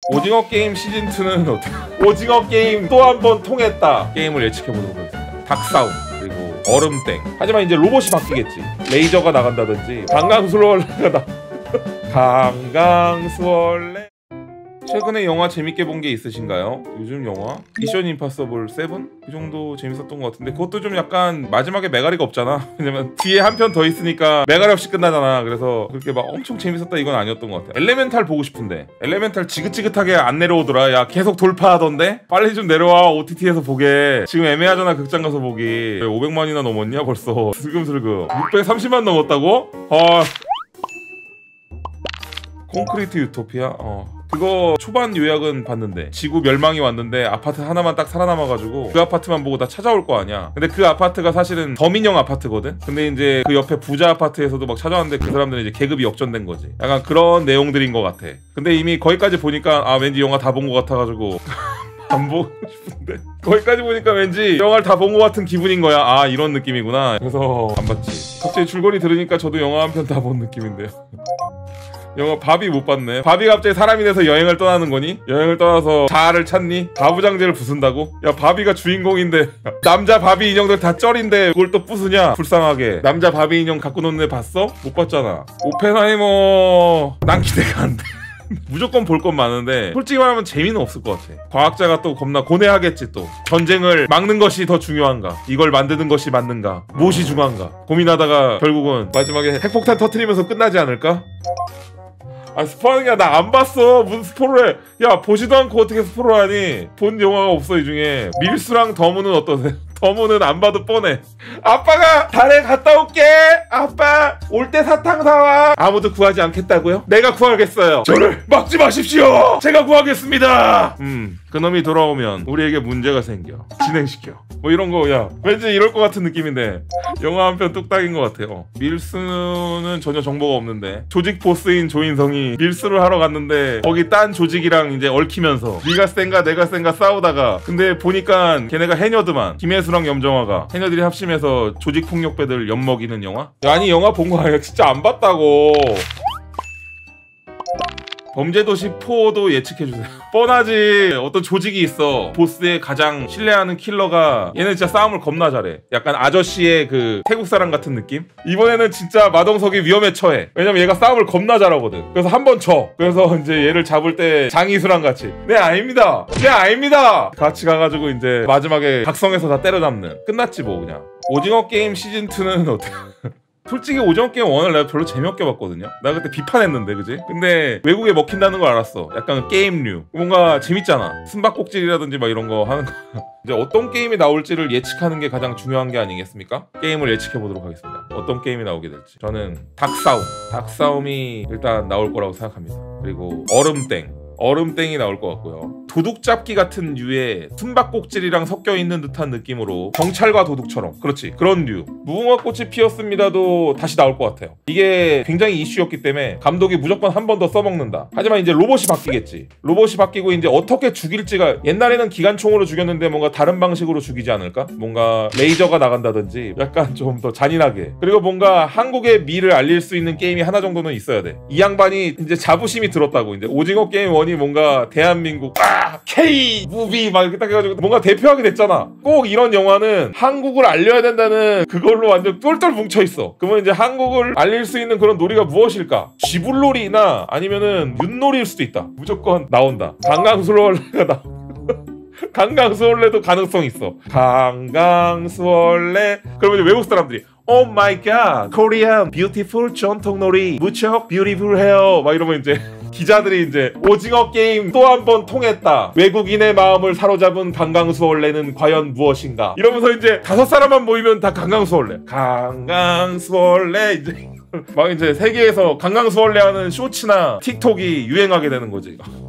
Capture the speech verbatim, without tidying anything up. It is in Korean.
오징어 게임 시즌이는 어때? 오징어 게임 또 한 번 통했다. 게임을 예측해보도록 하겠습니다. 닭싸움 그리고 얼음땡. 하지만 이제 로봇이 바뀌겠지. 레이저가 나간다든지 강강수월래가 나 강강수월래. 최근에 영화 재밌게 본 게 있으신가요? 요즘 영화? 미션 임파서블 세븐? 그 정도 재밌었던 것 같은데 그것도 좀 약간 마지막에 메가리가 없잖아. 왜냐면 뒤에 한 편 더 있으니까 메가리 없이 끝나잖아. 그래서 그렇게 막 엄청 재밌었다 이건 아니었던 것 같아. 엘레멘탈 보고 싶은데 엘레멘탈 지긋지긋하게 안 내려오더라. 야 계속 돌파하던데? 빨리 좀 내려와. 오티티에서 보게. 지금 애매하잖아 극장 가서 보기. 오백만이나 넘었냐 벌써. 슬금슬금 육백삼십만 넘었다고? 아 콘크리트 유토피아? 어 그거 초반 요약은 봤는데 지구 멸망이 왔는데 아파트 하나만 딱 살아남아가지고 그 아파트만 보고 다 찾아올 거 아니야. 근데 그 아파트가 사실은 더민형 아파트거든. 근데 이제 그 옆에 부자 아파트에서도 막 찾아왔는데 그 사람들은 이제 계급이 역전된 거지. 약간 그런 내용들인 것 같아. 근데 이미 거기까지 보니까 아 왠지 영화 다 본 것 같아가지고 안 보고 싶은데 거기까지 보니까 왠지 영화를 다 본 것 같은 기분인 거야. 아 이런 느낌이구나. 그래서 안 봤지. 갑자기 줄거리 들으니까 저도 영화 한 편 다 본 느낌인데요. 영화 바비 못 봤네. 바비 갑자기 사람이 돼서 여행을 떠나는 거니? 여행을 떠나서 자아를 찾니? 가부장제를 부순다고? 야 바비가 주인공인데 남자 바비 인형들 다 쩔인데 그걸 또 부수냐? 불쌍하게. 남자 바비 인형 갖고 노는 애 봤어? 못 봤잖아. 오펜하이머 난 기대가 안 돼. 무조건 볼 건 많은데 솔직히 말하면 재미는 없을 것 같아. 과학자가 또 겁나 고뇌하겠지. 또 전쟁을 막는 것이 더 중요한가? 이걸 만드는 것이 맞는가? 무엇이 중요한가? 고민하다가 결국은 마지막에 핵폭탄 터트리면서 끝나지 않을까? 아 스포하는 게 나 안 봤어. 무슨 스포를 해. 야 보지도 않고 어떻게 스포를 하니. 본 영화가 없어 이 중에. 밀수랑 더무는 어떠세요? 더무는 안 봐도 뻔해. 아빠가 달에 갔다 올게. 아빠 올 때 사탕 사와. 아무도 구하지 않겠다고요? 내가 구하겠어요. 저를 막지 마십시오. 제가 구하겠습니다. 음 그놈이 돌아오면 우리에게 문제가 생겨. 진행시켜. 뭐 이런 거. 야 왠지 이럴 것 같은 느낌인데 영화 한 편 뚝딱인 것 같아요. 밀수는 전혀 정보가 없는데 조직 보스인 조인성이 밀수를 하러 갔는데 거기 딴 조직이랑 이제 얽히면서 네가 센가 내가 센가 싸우다가 근데 보니까 걔네가 해녀드만. 김혜수랑 염정아가 해녀들이 합심해서 조직 폭력배들 엿먹이는 영화? 야, 아니 영화 본 거 아니야. 진짜 안 봤다고. 범죄도시 사도 예측해주세요. 뻔하지. 어떤 조직이 있어. 보스의 가장 신뢰하는 킬러가 얘는 진짜 싸움을 겁나 잘해. 약간 아저씨의 그 태국 사람 같은 느낌? 이번에는 진짜 마동석이 위험에 처해. 왜냐면 얘가 싸움을 겁나 잘하거든. 그래서 한 번 쳐. 그래서 이제 얘를 잡을 때 장이수랑 같이 네 아닙니다. 네 아닙니다. 같이 가가지고 이제 마지막에 각성해서 다 때려잡는. 끝났지 뭐 그냥. 오징어 게임 시즌이는 어때? 솔직히 오징어 게임 일을 내가 별로 재미없게 봤거든요. 나 그때 비판했는데 그지? 근데 외국에 먹힌다는 걸 알았어. 약간 게임류 뭔가 재밌잖아. 숨바꼭질이라든지 막 이런 거 하는 거. 이제 어떤 게임이 나올지를 예측하는 게 가장 중요한 게 아니겠습니까? 게임을 예측해보도록 하겠습니다. 어떤 게임이 나오게 될지. 저는 닭싸움 닭싸움이 일단 나올 거라고 생각합니다. 그리고 얼음땡 얼음땡이 나올 것 같고요. 도둑잡기 같은 류의 숨바꼭질이랑 섞여있는 듯한 느낌으로 경찰과 도둑처럼 그렇지 그런 류. 무궁화꽃이 피었습니다도 다시 나올 것 같아요. 이게 굉장히 이슈였기 때문에 감독이 무조건 한 번 더 써먹는다. 하지만 이제 로봇이 바뀌겠지. 로봇이 바뀌고 이제 어떻게 죽일지가 옛날에는 기관총으로 죽였는데 뭔가 다른 방식으로 죽이지 않을까? 뭔가 레이저가 나간다든지 약간 좀 더 잔인하게. 그리고 뭔가 한국의 미를 알릴 수 있는 게임이 하나 정도는 있어야 돼. 이 양반이 이제 자부심이 들었다고. 이제 오징어 게임 원이 뭔가 대한민국 아 K 무비 막 이렇게 딱 해가지고 뭔가 대표하게 됐잖아. 꼭 이런 영화는 한국을 알려야 된다는 그걸로 완전 똘똘 뭉쳐있어. 그러면 이제 한국을 알릴 수 있는 그런 놀이가 무엇일까? 쥐불놀이나 아니면은 윷놀이일 수도 있다. 무조건 나온다. 강강수월래가 나 강강수월래도 가능성 있어. 강강수월래. 그러면 이제 외국 사람들이 오 마이 갓 코리안 뷰티풀 전통놀이 무척 뷰티풀해요 막 이러면 이제 기자들이 이제 오징어 게임 또 한 번 통했다. 외국인의 마음을 사로잡은 강강수월래는 과연 무엇인가? 이러면서 이제 다섯 사람만 모이면 다 강강수월래. 강강수월래 이제 막 이제 세계에서 강강수월래 하는 쇼츠나 틱톡이 유행하게 되는 거지.